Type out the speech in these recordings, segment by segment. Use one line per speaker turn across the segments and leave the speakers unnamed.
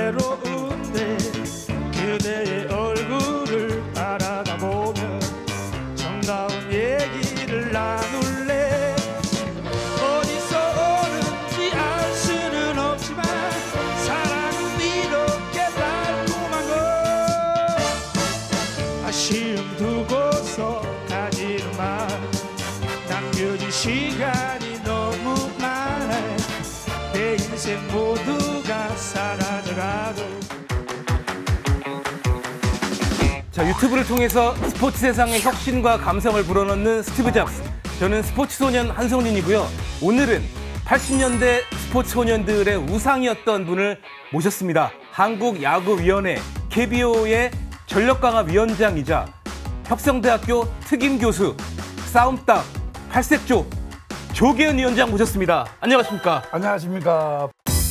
외로운데 그대의 얼굴을 바라다 보면 정다운 얘기를 나눌래. 어디서 오는지 알 수는 없지만 사랑은 이렇게 달콤한 걸. 아쉬움 두고서 가지는 마. 남겨진 시간이 너무 많아. 내 인생 모두가 사라져가도.
자, 유튜브를 통해서 스포츠 세상의 혁신과 감성을 불어넣는 스티브 잡스. 저는 스포츠 소년 한성린이고요. 오늘은 80년대 스포츠 소년들의 우상이었던 분을 모셨습니다. 한국야구위원회 KBO의 전력강화위원장이자 혁성대학교 특임교수, 싸움닭, 팔색조 조계현 위원장 모셨습니다. 안녕하십니까?
안녕하십니까?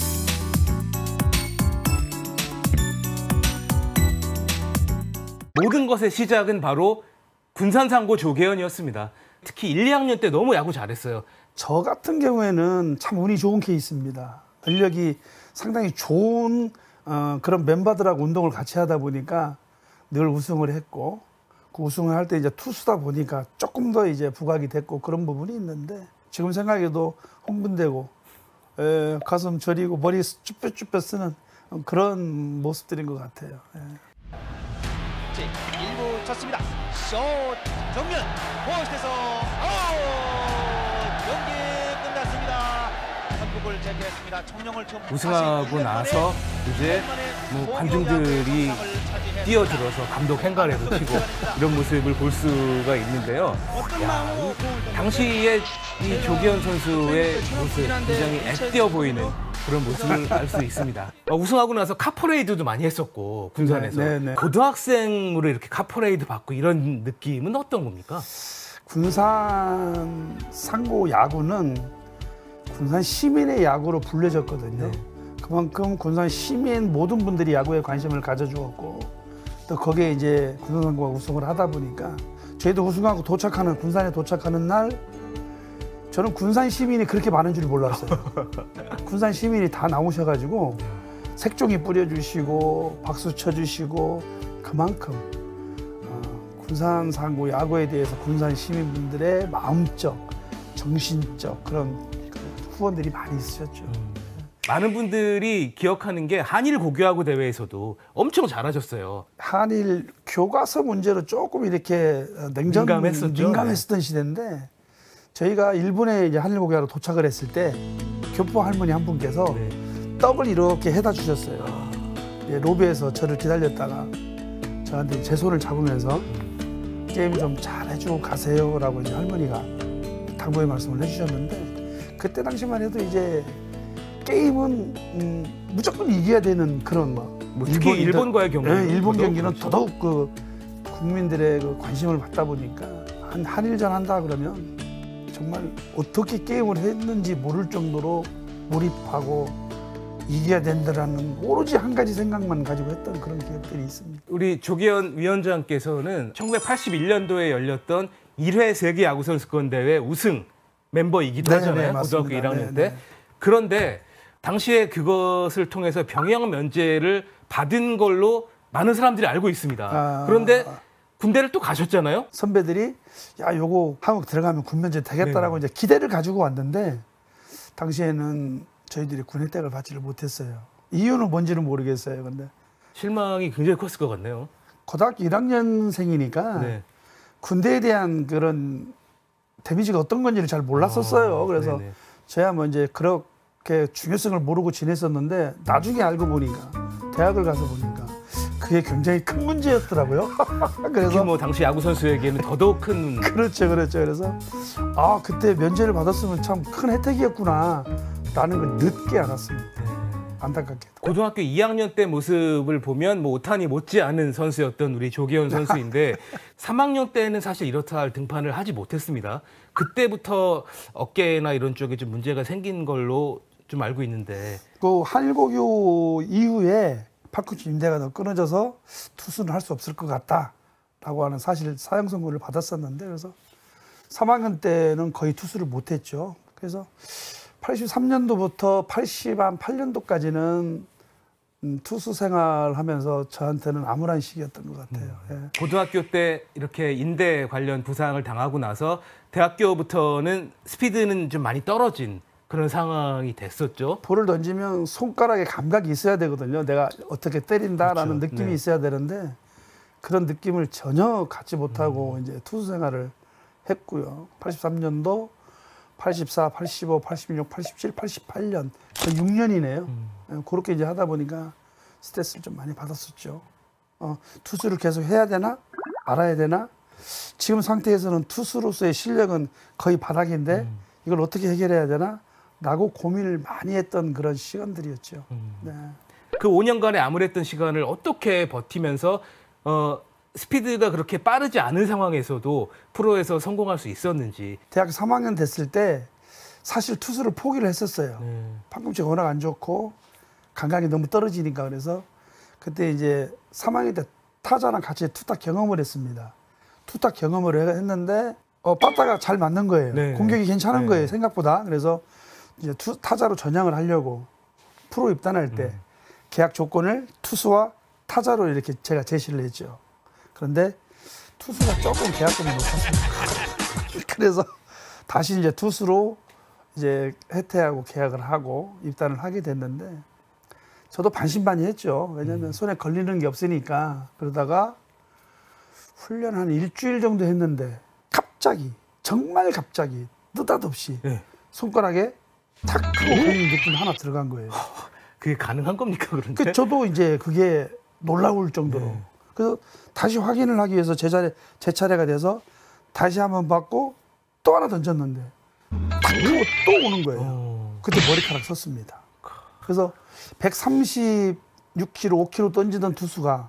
모든 것의 시작은 바로 군산상고 조계현이었습니다. 특히 1, 2학년 때 너무 야구 잘했어요.
저 같은 경우에는 참 운이 좋은 케이스입니다. 전력이 상당히 좋은 그런 멤버들하고 운동을 같이 하다 보니까 늘 우승을 했고, 그 우승을 할 때 이제 투수다 보니까 조금 더 이제 부각이 됐고 그런 부분이 있는데, 지금 생각해도 흥분되고 가슴 저리고 머리 쭈뼛쭈뼛 쓰는 그런 모습들인 것 같아요.
제 1부 쳤습니다. 슛 정면 포스트에서 아웃. 경기 끝났습니다. 한국을 제패했습니다. 청룡을 처음
우승하고 나서 이제 뭐 관중들이 뛰어들어서 감독 행가래도 치고 이런 모습을 볼 수가 있는데요. 야, 당시에 이 조계현 선수의 모습 굉장히 애띄어 보이는 그런 모습을 알 수 있습니다. 우승하고 나서 카퍼레이드도 많이 했었고 군산에서
네.
고등학생으로 이렇게 카퍼레이드 받고 이런 느낌은 어떤 겁니까?
군산 상고 야구는 군산 시민의 야구로 불려졌거든요.
네.
그만큼 군산 시민 모든 분들이 야구에 관심을 가져주었고, 또 거기에 이제 군산상고가 우승을 하다 보니까 저희도 우승하고 군산에 도착하는 날 저는 군산 시민이 그렇게 많은 줄 몰랐어요. 군산 시민이 다 나오셔가지고 색종이 뿌려주시고 박수 쳐주시고, 그만큼 군산상고 야구에 대해서 군산 시민분들의 마음적, 정신적 그런 후원들이 많이 있으셨죠.
많은 분들이 기억하는 게 한일 고교야구 대회에서도 엄청 잘하셨어요.
한일 교과서 문제로 조금 이렇게 민감했었던 시대인데, 저희가 일본에 이제 한일 고교야로 도착을 했을 때 교포 할머니 한 분께서 떡을 이렇게 해다 주셨어요. 로비에서 저를 기다렸다가 저한테 제 손을 잡으면서 게임 좀 잘해주고 가세요라고 이제 할머니가 당부의 말씀을 해주셨는데, 그때 당시만 해도 이제 게임은 무조건 이겨야 되는 그런
특히 일본과의 경기,
일본 경기는 더더욱 그 국민들의 그 관심을 받다 보니까 한일전 한다 그러면 정말 어떻게 게임을 했는지 모를 정도로 몰입하고 이겨야 된다라는 오로지 한 가지 생각만 가지고 했던 그런 기억들이 있습니다.
우리 조계현 위원장께서는 1981년도에 열렸던 1회 세계 야구 선수권 대회 우승 멤버이기도 하잖아요. 고등학교 1학년 때. 그런데 당시에 그것을 통해서 병역 면제를 받은 걸로 많은 사람들이 알고 있습니다. 그런데 군대를 또 가셨잖아요.
선배들이 야, 요거 한국 들어가면 군 면제 되겠다라고 이제 기대를 가지고 왔는데, 당시에는 저희들이 군 혜택을 받지를 못했어요. 이유는 뭔지는 모르겠어요. 근데
실망이 굉장히 컸을 것 같네요.
고등학교 1학년생이니까 군대에 대한 그런 데미지가 어떤 건지를 잘 몰랐었어요. 그래서 저야 뭐 이제 그렇게 중요성을 모르고 지냈었는데, 나중에 알고 보니까, 대학을 가서 보니까 그게 굉장히 큰 문제였더라고요.
그래서 뭐 당시 야구 선수에게는 더더욱 큰
그렇죠. 그래서 그때 면제를 받았으면 참 큰 혜택이었구나 라는 걸 늦게 알았습니다. 안타깝게도.
고등학교 2학년 때 모습을 보면 뭐 오타니 못지않은 선수였던 우리 조계현 선수인데 3학년 때는 사실 이렇다 할 등판을 하지 못했습니다. 그때부터 어깨나 이런 쪽에 좀 문제가 생긴 걸로 좀 알고 있는데,
그 한일고교 이후에 팔꿈치 인대가 더 끊어져서 투수는 할 수 없을 것 같다라고 하는 사실 사형 선고를 받았었는데, 그래서 3학년 때는 거의 투수를 못했죠. 그래서 83년도부터 88년도까지는 투수 생활하면서 저한테는 암울한 시기였던 것 같아요. 예.
고등학교 때 이렇게 인대 관련 부상을 당하고 나서 대학교부터는 스피드는 좀 많이 떨어진 그런 상황이 됐었죠.
볼을 던지면 손가락에 감각이 있어야 되거든요. 내가 어떻게 때린다라는
그렇죠.
느낌이
네.
있어야 되는데 그런 느낌을 전혀 갖지 못하고 이제 투수 생활을 했고요. 83년도, 84, 85, 86, 87, 88년 6년이네요. 그렇게 이제 하다 보니까 스트레스를 좀 많이 받았었죠. 투수를 계속 해야 되나? 알아야 되나? 지금 상태에서는 투수로서의 실력은 거의 바닥인데 이걸 어떻게 해결해야 되나? 라고 고민을 많이 했던 그런 시간들이었죠. 네.
그 5년간의 암울했던 시간을 어떻게 버티면서 스피드가 그렇게 빠르지 않은 상황에서도 프로에서 성공할 수 있었는지.
대학 3학년 됐을 때 사실 투수를 포기를 했었어요. 팔꿈치가 워낙 안 좋고 감각이 너무 떨어지니까. 그래서 그때 이제 3학년 때 타자랑 같이 투탁 경험을 했습니다. 투탁 경험을 했는데 빠따가 잘 맞는 거예요.
네.
공격이 괜찮은
네.
거예요, 생각보다. 그래서 이제 타자로 전향을 하려고 프로 입단할 때 계약 조건을 투수와 타자로 이렇게 제가 제시를 했죠. 그런데 투수가 조금 계약금이 높았습니다. 그래서 다시 이제 투수로 이제 해태하고 계약을 하고 입단을 하게 됐는데 저도 반신반의했죠. 왜냐하면 손에 걸리는 게 없으니까. 그러다가 훈련 한 일주일 정도 했는데 갑자기, 정말 갑자기 느닷없이
네.
손가락에 탁 하고 보이는 느낌이 하나 들어간 거예요.
그게 가능한 겁니까, 그런데?
저도 이제 그게 놀라울 정도로.
네.
그래서 다시 확인을 하기 위해서 제 차례가 돼서 다시 한번 받고 또 하나 던졌는데 탁 하고 또 오는 거예요. 그때 머리카락 섰습니다. 그래서 136km, 5km 던지던 투수가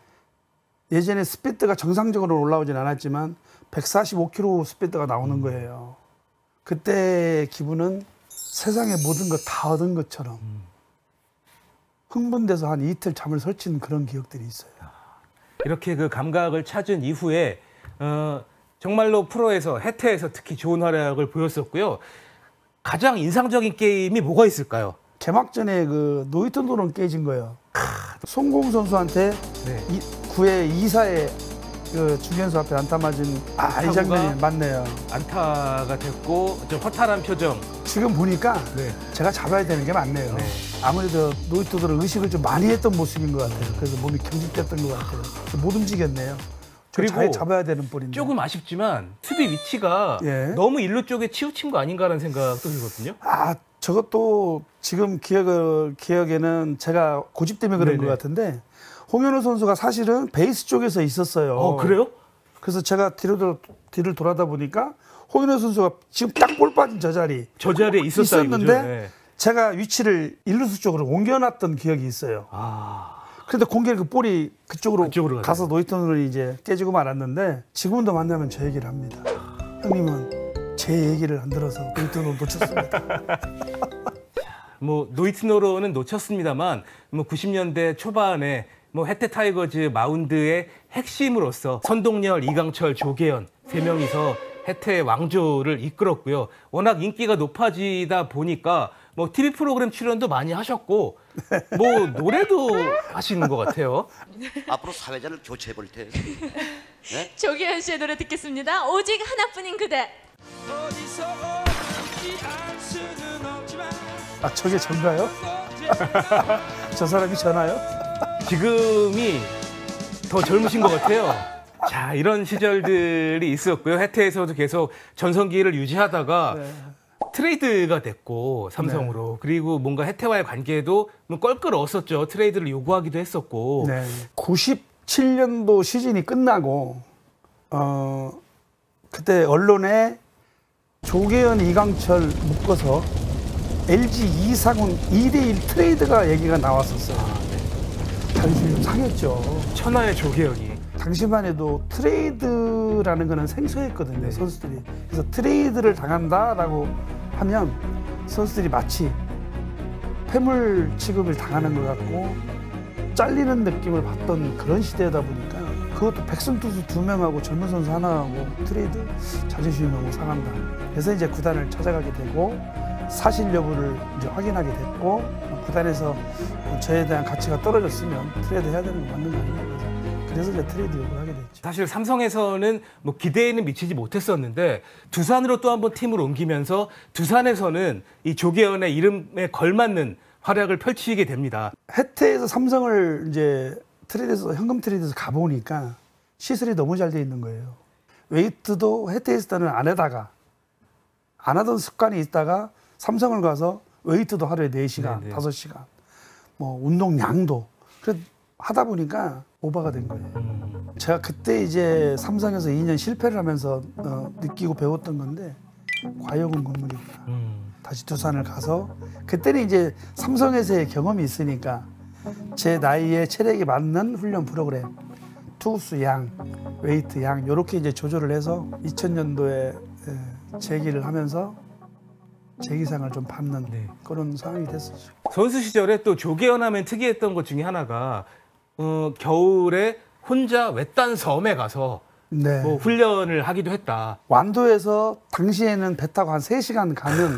예전에 스피드가 정상적으로 올라오진 않았지만 145km 스피드가 나오는 거예요. 그때 기분은 세상의 모든 것 다 얻은 것처럼 흥분돼서 한 이틀 잠을 설친 그런 기억들이 있어요.
이렇게 그 감각을 찾은 이후에 정말로 프로에서, 해태에서 특히 좋은 활약을 보였었고요. 가장 인상적인 게임이 뭐가 있을까요?
개막전에 그 노히트 노런 깨진 거예요. 송공 선수한테
네.
9회 2사에 그 중견수 앞에 안타 맞은 이 장면이 맞네요.
안타가 됐고 좀 허탈한 표정.
지금 보니까
네.
제가 잡아야 되는 게 맞네요.
네.
아무래도 노히트들은 의식을 좀 많이 했던 모습인 것 같아요. 그래서 몸이 경직됐던 것 같아요. 못 움직였네요.
그리고
잘 잡아야 되는 볼인데.
조금 아쉽지만 수비 위치가
예.
너무 일루 쪽에 치우친 거 아닌가라는 생각도 들거든요.
저것도 지금 기억에는 제가 고집 때문에 그런
네네.
것 같은데 홍현우 선수가 사실은 베이스 쪽에서 있었어요.
그래요?
그래서 제가 뒤를 돌아다 보니까 홍현우 선수가 지금 딱 볼 빠진 저 자리에
있었는데
네. 제가 위치를 일루수 쪽으로 옮겨놨던 기억이 있어요. 그런데 공격 그 볼이 그쪽으로 가서 노히트노런이 이제 깨지고 말았는데 지금도 만나면 저 얘기를 합니다. 형님은 제 얘기를 안 들어서 노히트노런 놓쳤습니다.
뭐 노히트노런은 놓쳤습니다만 뭐 90년대 초반에 뭐 해태 타이거즈 마운드의 핵심으로서 선동열, 이강철, 조계현 세 명이서 해태의 왕조를 이끌었고요. 워낙 인기가 높아지다 보니까 뭐 TV 프로그램 출연도 많이 하셨고 뭐 노래도 하시는 것 같아요.
앞으로 사회자를 교체해 볼 테. 네?
조계현 씨의 노래 듣겠습니다. 오직 하나뿐인 그대.
어디서 오지 알 수는 없지만
저게 전가요? 저 사람이 전화요?
지금이 더 젊으신 것 같아요. 자, 이런 시절들이 있었고요. 해태에서도 계속 전성기를 유지하다가
네.
트레이드가 됐고 삼성으로. 네. 그리고 뭔가 해태와의 관계도 껄끄러웠었죠. 트레이드를 요구하기도 했었고.
네. 97년도 시즌이 끝나고 그때 언론에 조계현, 이강철 묶어서 LG 이상훈 2대1 트레이드가 얘기가 나왔었어요. 자존심이 좀 상했죠.
천하의 조계현이.
당시만 해도 트레이드라는 거는 생소했거든요. 네. 선수들이. 그래서 트레이드를 당한다라고 하면 선수들이 마치 폐물 취급을 당하는 것 같고 잘리는 느낌을 받던 그런 시대다 보니까 그것도 백승 투수 2명하고 젊은 선수 하나하고 트레이드 자존심이 너무 상한다. 그래서 이제 구단을 찾아가게 되고 사실 여부를 이제 확인하게 됐고 구단에서 저에 대한 가치가 떨어졌으면 트레이드 해야 되는 거 맞는 거 아닌가. 그래서 이제 트레이드 요구를 하게 됐죠.
사실 삼성에서는 뭐 기대에는 미치지 못했었는데 두산으로 또 한 번 팀을 옮기면서 두산에서는 이 조계현의 이름에 걸맞는 활약을 펼치게 됩니다.
해태에서 삼성을 이제 트레이드에서 현금 트레이드에서 가보니까 시설이 너무 잘 돼 있는 거예요. 웨이트도 해태에 있을 때는 안 하던 습관이 있다가 삼성을 가서 웨이트도 하루에 4시간,
네네.
5시간, 뭐 운동량도 그래 하다 보니까 오버가 된 거예요. 제가 그때 이제 삼성에서 2년 실패를 하면서 느끼고 배웠던 건데 과욕은 금물이구나. 다시 두산을 가서 그때는 이제 삼성에서의 경험이 있으니까 제 나이에 체력에 맞는 훈련 프로그램, 투구수 양, 웨이트 양 이렇게 이제 조절을 해서 2000년도에 재기를 하면서 재기상을 좀 받는 그런 상황이 됐었죠.
선수 시절에 또 조계현 하면 특이했던 것 중에 하나가 겨울에 혼자 외딴 섬에 가서
네.
뭐 훈련을 하기도 했다.
완도에서 당시에는 배 타고 한 3시간 가는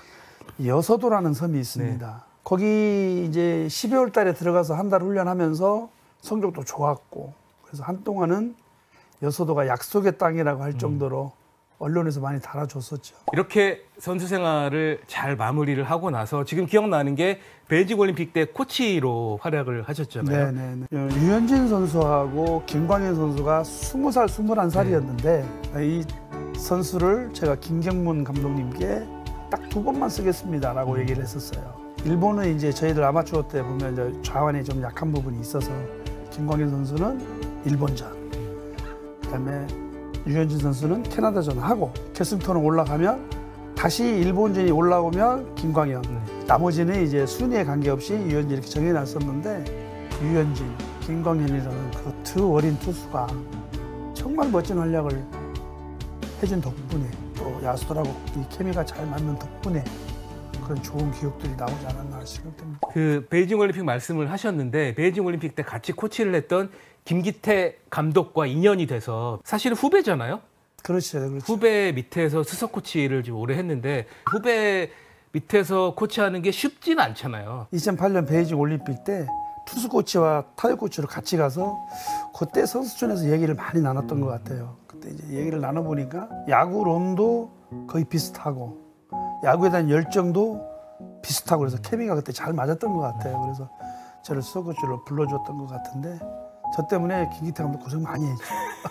여서도라는 섬이 있습니다. 거기 이제 12월 달에 들어가서 한 달 훈련하면서 성적도 좋았고 그래서 한동안은 여서도가 약속의 땅이라고 할 정도로 언론에서 많이 달아줬었죠.
이렇게 선수 생활을 잘 마무리를 하고 나서 지금 기억나는 게 베이징 올림픽 때 코치로 활약을 하셨잖아요.
네네. 유현진 선수하고 김광현 선수가 20살, 21살이었는데 이 선수를 제가 김경문 감독님께 딱 2번만 쓰겠습니다라고 얘기를 했었어요. 일본은 이제 저희들 아마추어 때 보면 이제 좌완에 좀 약한 부분이 있어서 김광현 선수는 일본전, 그다음에 유현진 선수는 캐나다전 하고 결승토론 올라가면 다시 일본전이 올라오면 김광현, 나머지는 이제 순위에 관계없이 유현진 이렇게 정해놨었는데 유현진, 김광현이라는 그 두 어린 투수가 정말 멋진 활약을 해준 덕분에 또 야수들하고 이 케미가 잘 맞는 덕분에 그런 좋은 기억들이 나오지 않았나 생각됩니다.
그 베이징 올림픽 말씀을 하셨는데 베이징 올림픽 때 같이 코치를 했던 김기태 감독과 인연이 돼서 사실은 후배잖아요.
그렇죠, 그렇죠.
후배 밑에서 수석 코치를 지금 오래 했는데 후배 밑에서 코치하는 게 쉽지는 않잖아요.
2008년 베이징 올림픽 때 투수 코치와 타격 코치로 같이 가서 그때 선수촌에서 얘기를 많이 나눴던 것 같아요. 그때 이제 얘기를 나눠보니까 야구론도 거의 비슷하고 야구에 대한 열정도 비슷하고 그래서 케미가 그때 잘 맞았던 것 같아요. 그래서 저를 수석 코치로 불러줬던 것 같은데 저 때문에 김기태 감독 고생 많이 했죠.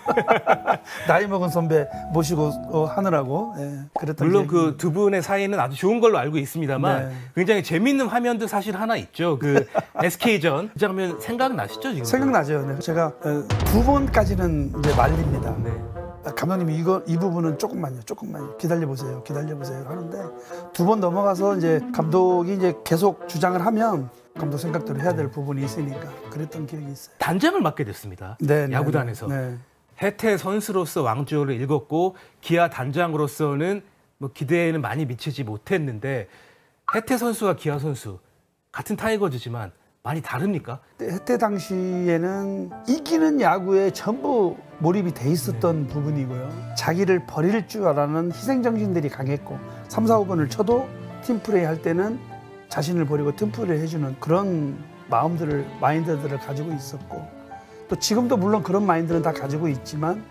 나이 먹은 선배 모시고 하느라고 그랬던
물론 그 두 분의 사이는 아주 좋은 걸로 알고 있습니다만
네.
굉장히 재밌는 화면도 사실 하나 있죠. 그 SK전 그 장면 생각나시죠 지금?
생각나죠. 네. 제가 2번까지는 이제 말립니다.
네.
감독님이 이 부분은 조금만 기다려보세요 하는데 2번 넘어가서 이제 감독이 이제 계속 주장을 하면 감독 생각대로 해야 될 부분이 있으니까 그랬던 기억이 있어요.
단장을 맡게 됐습니다.
네,
야구단에서.
네.
해태 선수로서 왕조를 읽었고 기아 단장으로서는 뭐 기대에는 많이 미치지 못했는데 해태 선수와 기아 선수 같은 타이거즈지만 많이 다릅니까?
해태 당시에는 이기는 야구에 전부 몰입이 돼 있었던 부분이고요. 자기를 버릴 줄 아는 희생정신들이 강했고 3, 4, 5번을 쳐도 팀플레이 할 때는 자신을 버리고 팀플레이 해주는 그런 마인드들을 가지고 있었고 또 지금도 물론 그런 마인드는 다 가지고 있지만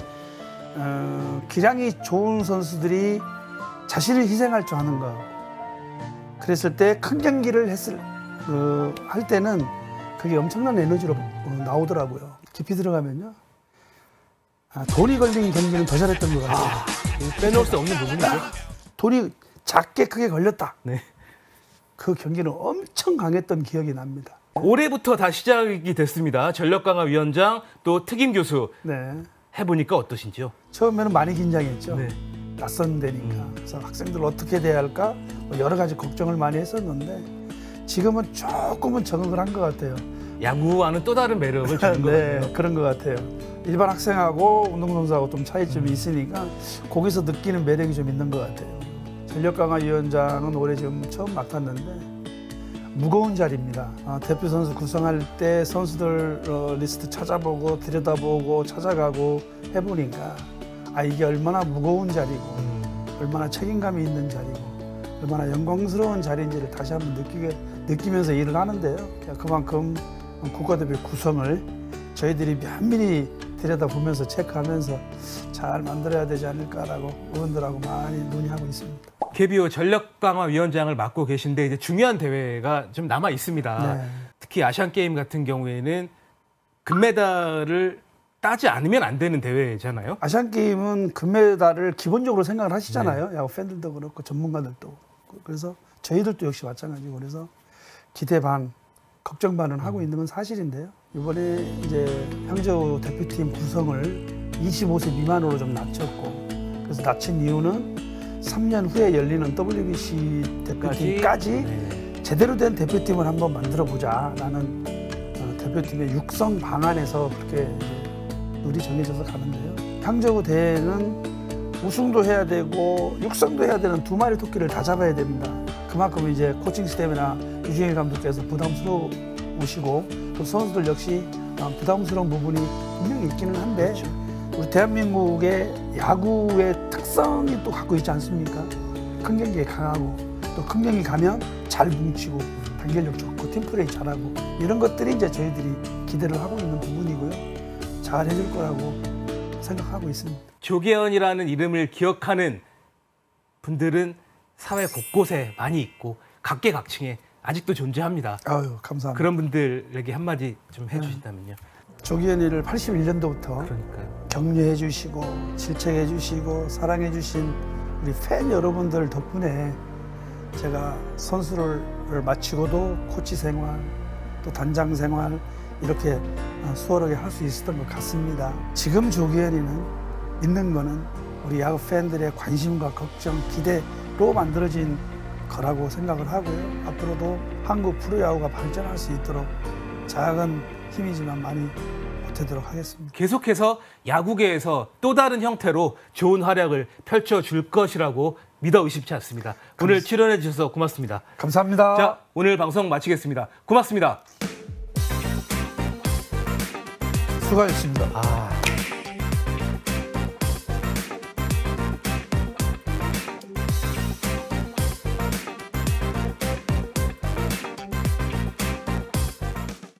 기량이 좋은 선수들이 자신을 희생할 줄 아는 거. 그랬을 때 큰 경기를 할 때는 그게 엄청난 에너지로 나오더라고요. 깊이 들어가면요. 돈이 걸린 경기는 더 잘했던 것 같아요.
빼놓을 수 없는 부분이죠.
돈이 작게 크게 걸렸다.
네.
그 경기는 엄청 강했던 기억이 납니다.
올해부터 다 시작이 됐습니다. 전력강화위원장 또 특임 교수
네.
해보니까 어떠신지요?
처음에는 많이 긴장했죠.
네.
낯선 데니까. 그래서 학생들 어떻게 대해야 할까 여러 가지 걱정을 많이 했었는데 지금은 조금은 적응을 한 것 같아요.
야구와는 또 다른 매력을 주는 것
네,
같아요.
그런 것 같아요. 일반 학생하고 운동선수하고 좀 차이점이 있으니까 거기서 느끼는 매력이 좀 있는 것 같아요. 전력강화위원장은 올해 지금 처음 맡았는데 무거운 자리입니다. 대표 선수 구성할 때 선수들 리스트 찾아보고 들여다보고 찾아가고 해보니까 이게 얼마나 무거운 자리고 얼마나 책임감이 있는 자리고 얼마나 영광스러운 자리인지를 다시 한번 느끼게 느끼면서 일을 하는데요. 그만큼 국가대표 구성을 저희들이 면밀히 들여다보면서 체크하면서 잘 만들어야 되지 않을까라고 의원들하고 많이 논의하고 있습니다.
KBO 전력강화위원장을 맡고 계신데 이제 중요한 대회가 좀 남아 있습니다.
네.
특히 아시안 게임 같은 경우에는 금메달을 따지 않으면 안 되는 대회잖아요.
아시안 게임은 금메달을 기본적으로 생각을 하시잖아요. 야구 팬들도 그렇고 전문가들도. 그래서 저희들도 역시 마찬가지고 그래서 기대 반, 걱정 반은 하고 있는 건 사실인데요. 이번에 이제 향저우 대표팀 구성을 25세 미만으로 좀 낮췄고 그래서 낮춘 이유는 3년 후에 열리는 WBC 대표팀까지 제대로 된 대표팀을 한번 만들어 보자라는 대표팀의 육성 방안에서 그렇게 룰이 정해져서 가는데요. 향저우 대회는 우승도 해야 되고 육성도 해야 되는 두 마리 토끼를 다 잡아야 됩니다. 그만큼 이제 코칭 스태프나 유중일 감독께서 부담스러우시고 또 선수들 역시 부담스러운 부분이 분명히 있기는 한데 우리 대한민국의 야구의 특성이 또 갖고 있지 않습니까? 큰 경기에 강하고 또 큰 경기 가면 잘 뭉치고 단결력 좋고 팀플레이 잘하고 이런 것들이 이제 저희들이 기대를 하고 있는 부분이고요. 잘 해줄 거라고 생각하고 있습니다.
조계현이라는 이름을 기억하는 분들은 사회 곳곳에 많이 있고 각계각층에 아직도 존재합니다.
아유, 감사합니다.
그런 분들에게 한마디 좀 해주신다면요.
조기현이를 81년도부터
그러니까요.
격려해 주시고 질책해 주시고 사랑해 주신 우리 팬 여러분들 덕분에 제가 선수를 마치고도 코치 생활 또 단장 생활 이렇게 수월하게 할 수 있었던 것 같습니다. 지금 조기현이는 있는 거는 우리 야구 팬들의 관심과 걱정, 기대로 만들어진 거라고 생각을 하고요. 앞으로도 한국 프로야구가 발전할 수 있도록 작은 힘이지만 많이 보태도록 하겠습니다.
계속해서 야구계에서 또 다른 형태로 좋은 활약을 펼쳐줄 것이라고 믿어 의심치 않습니다. 오늘 출연해 주셔서 고맙습니다.
감사합니다.
자, 오늘 방송 마치겠습니다. 고맙습니다.
수고하셨습니다.